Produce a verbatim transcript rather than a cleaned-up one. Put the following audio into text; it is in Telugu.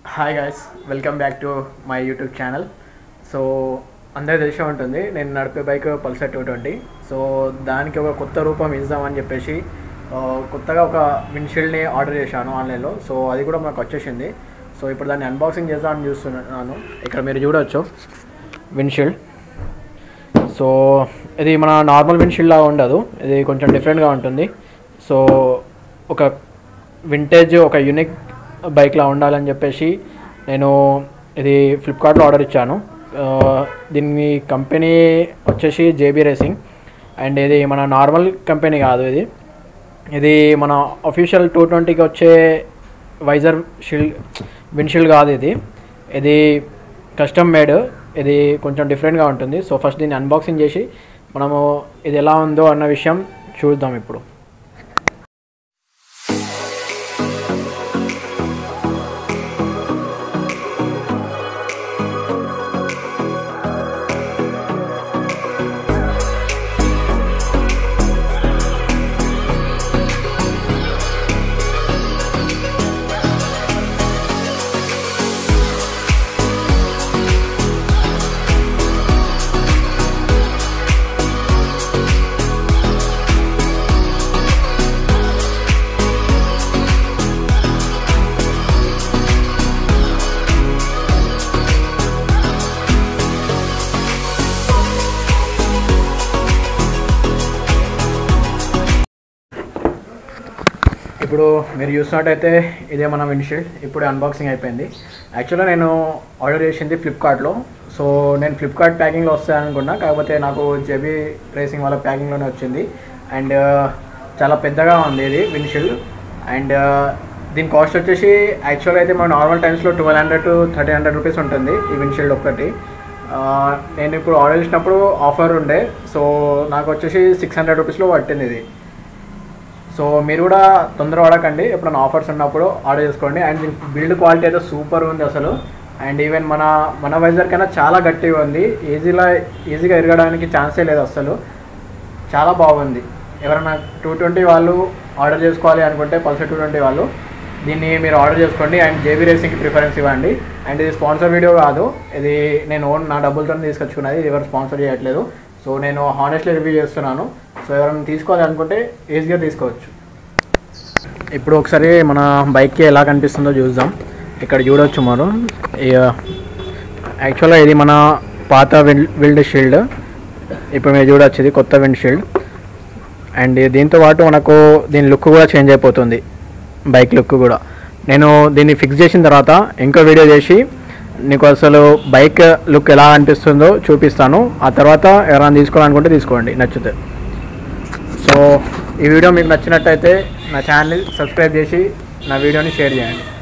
Hi guys, welcome back to my YouTube channel. So అందరూ తెలిసే ఉంటుంది, నేను నడిపే bike Pulsar two twenty. So దానికి ఒక కొత్త రూపం ఇద్దామని చెప్పేసి కొత్తగా ఒక విండ్షీల్డ్ని ఆర్డర్ చేశాను ఆన్లైన్లో. సో అది కూడా మాకు వచ్చేసింది. సో ఇప్పుడు దాన్ని అన్బాక్సింగ్ చేద్దామని చూస్తున్నాను. ఇక్కడ మీరు చూడవచ్చు విండ్షీల్డ్. సో ఇది మన నార్మల్ విండ్షీల్డ్ లాగా ఉండదు, ఇది కొంచెం డిఫరెంట్గా ఉంటుంది. సో ఒక వింటేజ్ ఒక యూనిక్ బైక్లా ఉండాలని చెప్పేసి నేను ఇది ఫ్లిప్కార్ట్లో ఆర్డర్ ఇచ్చాను. దీని కంపెనీ వచ్చేసి జేబీ రేసింగ్, అండ్ ఇది మన నార్మల్ కంపెనీ కాదు. ఇది ఇది మన అఫీషియల్ టూ ట్వంటీకి వచ్చే వైజర్ షీల్డ్ విండ్షీల్డ్ కాదు. ఇది ఇది కస్టమ్ మేడ్, ఇది కొంచెం డిఫరెంట్గా ఉంటుంది. సో ఫస్ట్ దీన్ని అన్బాక్సింగ్ చేసి మనము ఇది ఎలా ఉందో అన్న విషయం చూద్దాం ఇప్పుడు. ఇప్పుడు మీరు చూసినట్టయితే ఇదే మన విండ్షీల్డ్ ఇప్పుడు అన్బాక్సింగ్ అయిపోయింది. యాక్చువల్గా నేను ఆర్డర్ చేసింది ఫ్లిప్కార్ట్లో. సో నేను ఫ్లిప్కార్ట్ ప్యాకింగ్లో వస్తాయి అనుకున్నా, కాకపోతే నాకు జేబీ రేసింగ్ వాళ్ళ ప్యాకింగ్లోనే వచ్చింది. అండ్ చాలా పెద్దగా ఉంది ఇది విండ్షీల్డ్. అండ్ దీని కాస్ట్ వచ్చేసి యాక్చువల్గా అయితే మన నార్మల్ టైమ్స్లో twelve hundred to thirteen hundred rupees ఉంటుంది ఈ విండ్షీల్డ్ ఒక్కటి. నేను ఇప్పుడు ఆర్డర్ చేసినప్పుడు ఆఫర్ ఉండే, సో నాకు వచ్చేసి సిక్స్ హండ్రెడ్ రూపీస్లో పట్టింది ఇది. సో మీరు కూడా తొందర పడకండి, ఎప్పుడైనా ఆఫర్స్ ఉన్నప్పుడు ఆర్డర్ చేసుకోండి. అండ్ దీని బిల్డ్ క్వాలిటీ అయితే సూపర్ ఉంది అసలు. అండ్ ఈవెన్ మన మన వైజర్ కన్నా చాలా గట్టిగా ఉంది, ఈజీలా ఈజీగా ఎరగడానికి ఛాన్సే లేదు అసలు. చాలా బాగుంది. ఎవరైనా టూ ట్వంటీ వాళ్ళు ఆర్డర్ చేసుకోవాలి అనుకుంటే పల్సర్ టూ ట్వంటీ వాళ్ళు దీన్ని మీరు ఆర్డర్ చేసుకోండి. అండ్ జేబీ రేసింగ్కి ప్రిఫరెన్స్ ఇవ్వండి. అండ్ ఇది స్పాన్సర్ వీడియో కాదు, ఇది నేను ఓన్ నా డబ్బులతో తీసుకొచ్చుకున్నది, ఎవరు స్పాన్సర్ చేయట్లేదు. సో నేను హానెస్ట్లీ రివ్యూ చేస్తున్నాను. సో ఎవరైనా తీసుకోవాలి అనుకుంటే ఈజీగా తీసుకోవచ్చు. ఇప్పుడు ఒకసారి మన బైక్కి ఎలా కనిపిస్తుందో చూద్దాం. ఇక్కడ చూడవచ్చు మనం. యాక్చువల్గా ఇది మన పాత విండ్ విండ్ షీల్డ్, ఇప్పుడు మీరు చూడవచ్చు ఇది కొత్త విండ్ షీల్డ్. అండ్ దీంతో పాటు మనకు దీని లుక్ కూడా చేంజ్ అయిపోతుంది, బైక్ లుక్ కూడా. నేను దీన్ని ఫిక్స్ చేసిన తర్వాత ఇంకో వీడియో చేసి నీకు అసలు బైక్ లుక్ ఎలా అనిపిస్తుందో చూపిస్తాను. ఆ తర్వాత ఎవరైనా తీసుకోవాలనుకుంటే తీసుకోండి నచ్చితే. సో ఈ వీడియో మీకు నచ్చినట్టయితే నా ఛానల్ సబ్స్క్రైబ్ చేసి నా వీడియోని షేర్ చేయండి.